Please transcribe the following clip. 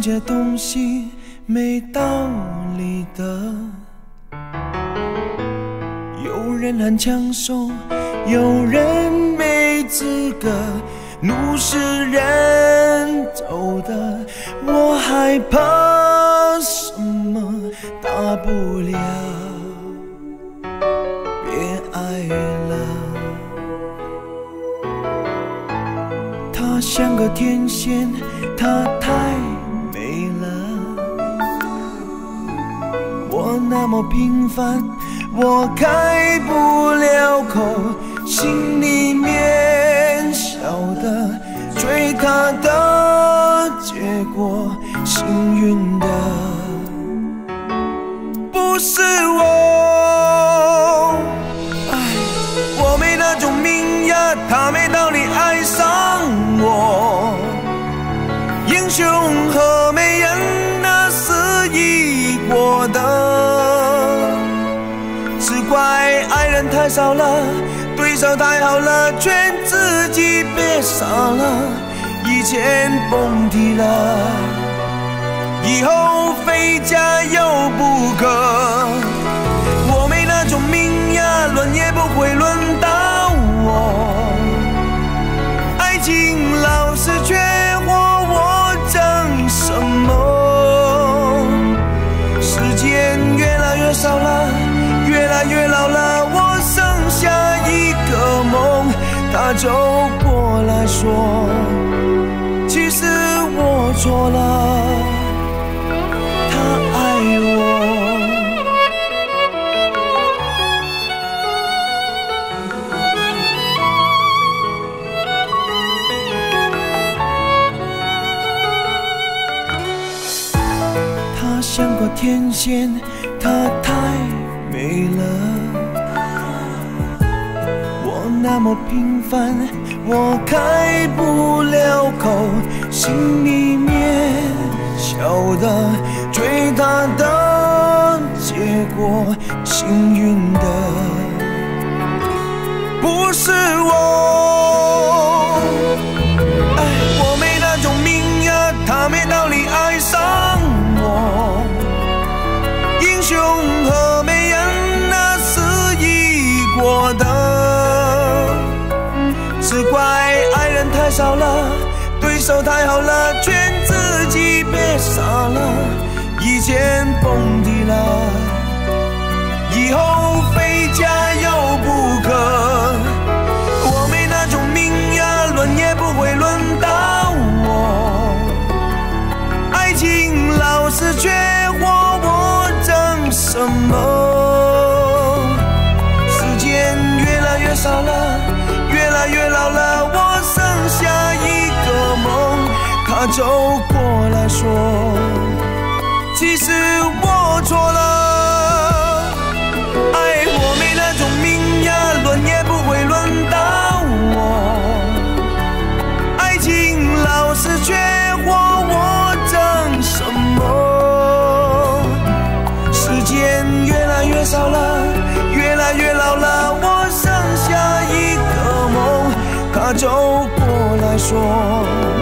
这东西没道理的。有人很抢手，有人没资格，路是人走的，我害怕什么大不了，别爱了。她像个天仙，她太美了，我那么平凡，我开不了口，心里面晓得追她的结果，幸运的不是我。我没那种命呀，她没道理爱上我。英雄和美人那是一国的，只怪爱人太少了，对手太好了，劝自己别傻了，以前蹦迪了，以后非加油不可。我没那种命呀，轮也不会轮到我。爱情老是缺货，我争什么？时间越来越少了，越来越老了，我剩下一个梦。他走过来说，其实我错了，他爱我。她像个天仙，她太美了，我那么平凡，我开不了口，心里面晓得追她的结果，幸运的不是我。我没那种命呀，她没道理爱上我。英雄和美人那是一国的，只怪爱人太少了，对手太好了，劝自己别傻了，以前蹦迪了，以后非加油不可。我没那种命呀，轮也不会轮到我。爱情老是缺货，我争什么？时间越来越少了，越来越老了，我剩下一个梦。他走过来说，其实我错了。我没那种命呀，轮也不会轮到我。爱情老是缺货，我争什么？时间越来越少了，越来越老了，我剩下一个梦。他走过来说，